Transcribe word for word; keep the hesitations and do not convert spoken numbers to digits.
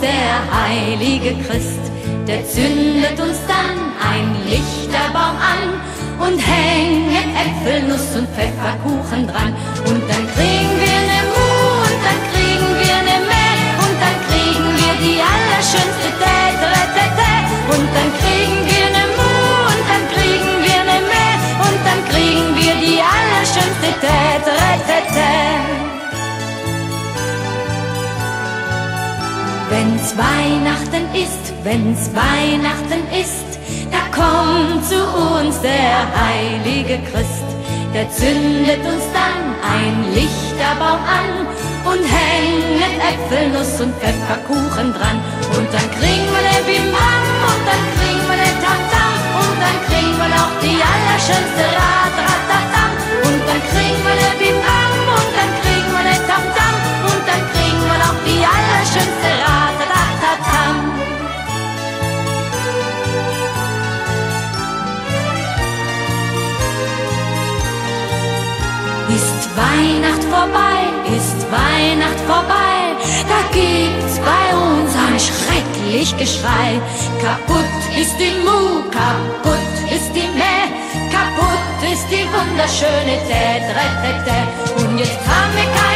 der heilige Christ, der zündet uns dann ein Lichterbaum an und hängt Äpfel, Nuss und Pfefferkuchen dran. Und dann kriegen wir ne Mu und dann kriegen wir ne Mäh und dann kriegen wir die allerschönste Täteretete. Und dann kriegen wir ne Mu und dann kriegen wir ne Mäh und dann kriegen wir die allerschönste Täteretete. Wenn's Weihnachten ist, wenn's Weihnachten ist, da kommt zu uns der heilige Christ. Der zündet uns dann ein Lichterbaum an und hängt Äpfel, Nuss und Pfefferkuchen dran. Und dann kriegen wir ne Bim-Bam und dann kriegen wir ne Tam-Tam und dann kriegen wir noch die allerschönste Rat-Rat-Tat-Tam. Und dann kriegen wir ne Bim-Bam und dann kriegen wir ne Tam-Tam und dann kriegen wir noch die allerschönste Rat-Rat-Tat-Tam. Ist Weihnacht vorbei, ist Weihnacht vorbei, da gibt's bei uns ein schrecklich Geschrei. Kaputt ist die Mu, kaputt ist die Mäh, kaputt ist die wunderschöne Täteretete. Und jetzt haben wir keine